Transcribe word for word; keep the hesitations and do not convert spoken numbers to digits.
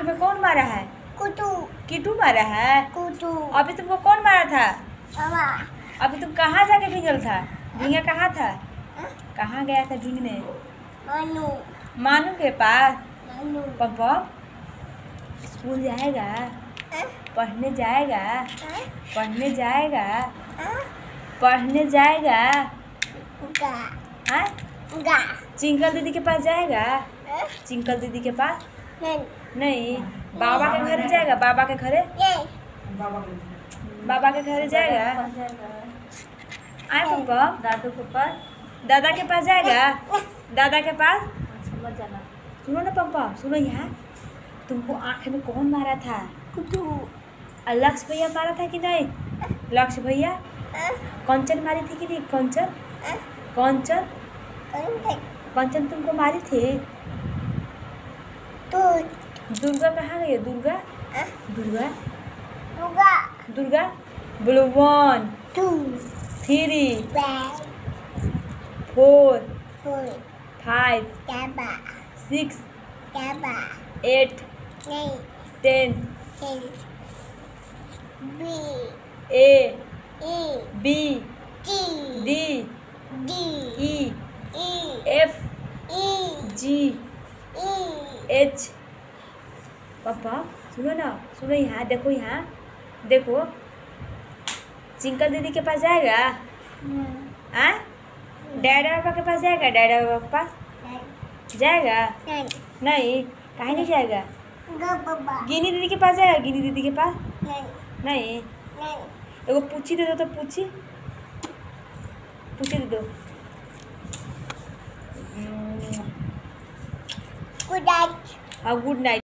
तुम्हें कौन मारा है? कुटू। कीटू मारा है? कुटू। अभी तुमको कौन मारा था? मामा। अभी तुम कहाँ जाके भीगल था? भींगा कहाँ था? कहाँ गया था भीगने? मानू। मानू के पास? मानू। पापा स्कूल जाएगा? पढ़ने जाएगा? पढ़ने जाएगा? पढ़ने जाएगा? गा। हाँ? गा। चिंकल दीदी के पास जाएगा? चिंकल दीदी के पास? नहीं। नहीं। बाबा के घर जाएगा? बाबा के घरे? बाबा के घर जाएगा? आए पापा? दादू के पास? दादा के पास जाएगा? दादा के पास? मत जाना। सुनो ना पापा, सुनो यहाँ, तुमको आँख में कौन मारा था? कुटू। लक्ष्य भैया मारा था कि नहीं? लक्ष्य भैया? कंचन मारी थी कि नहीं? कंचन? कंचन? कंचन तुमको मारी थी? तो दुर्गा कहाँ गई है? दुर्गा? दुर्गा? दुर्गा। दुर्गा? बोलो one, two, three, five, four, four, five, डाबा, सिक्स, डाबा, एट, नहीं, ten, ten, B, A, E, B, T, D, D, E, E, F, E, G, E, H. पापा सुनो ना, सुनो यहाँ, देखो यहाँ, देखो, चिंकल दीदी के पास जाएगा? हाँ? डैडा बाबा के पास जाएगा? डैडा बाबा के पास जाएगा? नहीं, नहीं। काहे नहीं जाएगा? गो बाबा, गिनी दीदी के पास जाएगा? गिनी दीदी के पास? नहीं, नहीं। नहीं, एगो पूछी दे दो तो, पूछी पूछी दे दो। Good night. हाँ, गुड नाइट।